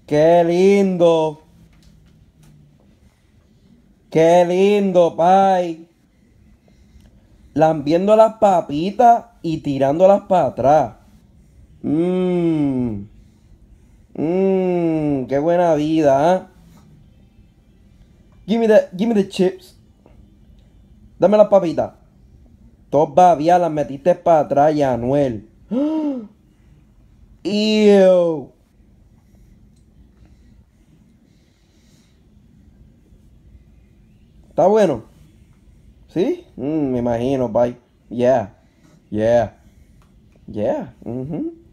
Qué lindo. Qué lindo, pai. Lambiendo las papitas y tirándolas para atrás. Mmm. Mmm. Qué buena vida, ¿eh? Give me the chips. Dame las papitas. Todavía las metiste para atrás, Anuel. Ew. Está bueno. ¿Sí? Me imagino, pai. Yeah. Yeah. Yeah.